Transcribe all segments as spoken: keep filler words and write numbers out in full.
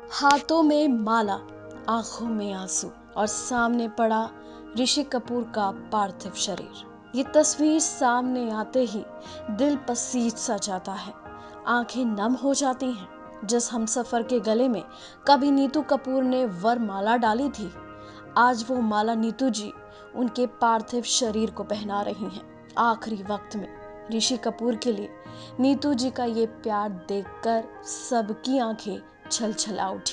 हाथों में माला, आंखों में आंसू और सामने पड़ा ऋषि कपूर का पार्थिव शरीर। ये तस्वीर सामने आते ही दिल पसीज सा जाता है, आंखें नम हो जाती हैं। जिस हमसफर के गले में कभी नीतू कपूर ने वरमाला डाली थी, आज वो माला नीतू जी उनके पार्थिव शरीर को पहना रही हैं। आखिरी वक्त में ऋषि कपूर के लिए नीतू जी का ये प्यार देखकर सबकी आंखें छलछला उठी।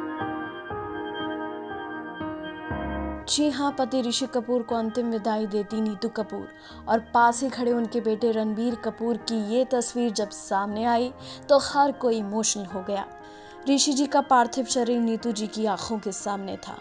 जी हाँ, पति ऋषि कपूर को अंतिम विदाई देती नीतू कपूर और पास ही खड़े उनके बेटे रणबीर कपूर की ये तस्वीर जब सामने आई तो हर कोई इमोशनल हो गया। ऋषि जी का पार्थिव शरीर नीतू जी की आंखों के सामने था।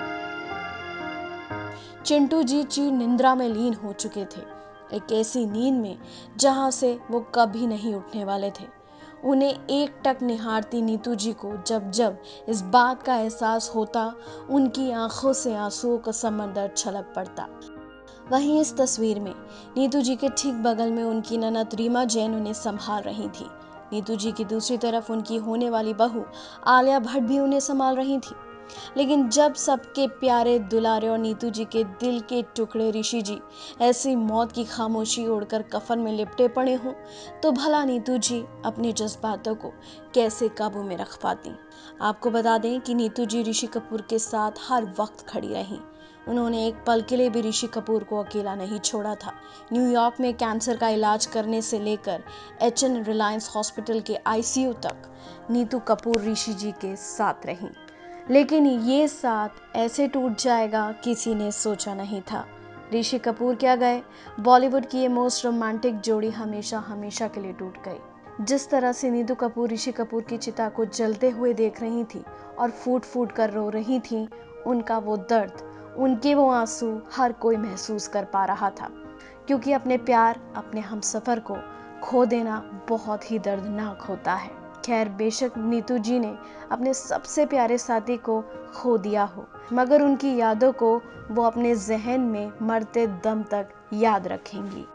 चिंटू जी चीर निंद्रा में लीन हो चुके थे, एक ऐसी नींद में जहां से वो कभी नहीं उठने वाले थे। उन्हें एक टक निहारती नीतू जी को जब जब इस बात का एहसास होता, उनकी आंखों से आंसुओं का समंदर छलक पड़ता। वहीं इस तस्वीर में नीतू जी के ठीक बगल में उनकी ननद रीमा जैन उन्हें संभाल रही थी। नीतू जी की दूसरी तरफ उनकी होने वाली बहू आलिया भट्ट भी उन्हें संभाल रही थी। लेकिन जब सबके प्यारे दुलारे और नीतू जी के दिल के टुकड़े ऋषि जी ऐसी मौत की खामोशी ओढ़कर कफन में लिपटे पड़े हों, तो भला नीतू जी अपने जज्बातों को कैसे काबू में रख पाती। आपको बता दें कि नीतू जी ऋषि कपूर के साथ हर वक्त खड़ी रहीं। उन्होंने एक पल के लिए भी ऋषि कपूर को अकेला नहीं छोड़ा था। न्यूयॉर्क में कैंसर का इलाज करने से लेकर एच एन रिलायंस हॉस्पिटल के आई सी यू तक नीतू कपूर ऋषि जी के साथ रहीं। लेकिन ये साथ ऐसे टूट जाएगा किसी ने सोचा नहीं था। ऋषि कपूर क्या गए, बॉलीवुड की ये मोस्ट रोमांटिक जोड़ी हमेशा हमेशा के लिए टूट गई। जिस तरह से नीतू कपूर ऋषि कपूर की चिता को जलते हुए देख रही थी और फूट फूट कर रो रही थी, उनका वो दर्द, उनके वो आंसू हर कोई महसूस कर पा रहा था। क्योंकि अपने प्यार, अपने हमसफर को खो देना बहुत ही दर्दनाक होता है। खैर, बेशक नीतू जी ने अपने सबसे प्यारे साथी को खो दिया हो, मगर उनकी यादों को वो अपने जहन में मरते दम तक याद रखेंगी।